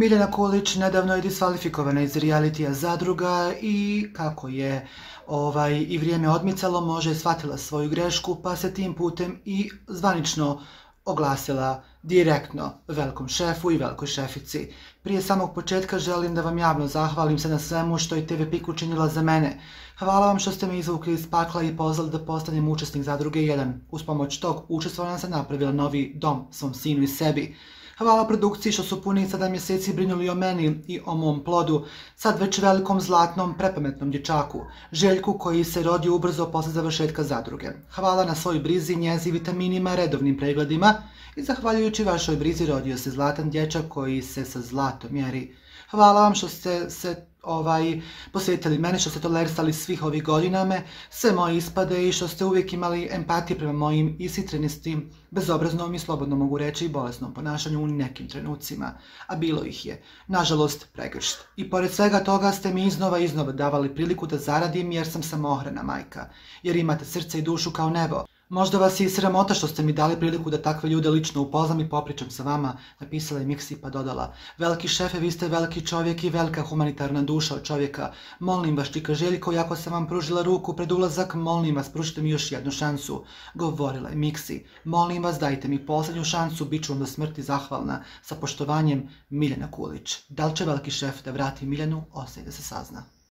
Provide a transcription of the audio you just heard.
Miljana Kulić nedavno je diskvalifikovana iz realitija Zadruga i kako je i vrijeme odmicalo, možda je shvatila svoju grešku pa se tim putem i zvanično oglasila direktno velikom šefu i velikoj šefici. Prije samog početka želim da vam javno zahvalim se na svemu što je TV PIK učinila za mene. Hvala vam što ste me izvukli iz pakla i pozvali da postanem učesnik Zadruge 1. Uz pomoć tog učestvovanja sam napravila novi dom svom sinu i sebi. Hvala produkciji što su punih 7 mjeseci brinuli o meni i o mom plodu, sad već velikom zlatnom prepametnom dječaku, Željku koji se rodio ubrzo posle završetka Zadruge. Hvala na svoj brizi, njezi, vitaminima, redovnim pregledima i zahvaljujući vašoj brizi rodio se zlatan dječak koji se sa zlatom mjeri. Hvala vam što ste se posvetili mene, što ste tolerisali svih ovih godinama, sve moje ispade i što ste uvijek imali empatije prema mojim isitrenistim, bezobraznom i slobodno mogu reći i bolesnom ponašanju u nekim trenucima, a bilo ih je, nažalost, pregršt. I pored svega toga ste mi iznova davali priliku da zaradim jer sam samohrana majka, jer imate srce i dušu kao nebo. Možda vas je i sramota što ste mi dali priliku da takve ljude lično upoznam i popričam sa vama, napisala je Miksi pa dodala. Veliki šefe, vi ste veliki čovjek i velika humanitarna duša od čovjeka. Molim vas, čika Željko, iako sam vam pružila ruku pred ulazak, molim vas, pružite mi još jednu šansu. Govorila je Miksi. Molim vas, dajte mi posljednju šansu, bit ću vam do smrti zahvalna. Sa poštovanjem, Miljana Kulić. Da li će veliki šef da vrati Miljanu, ostaje da se sazna.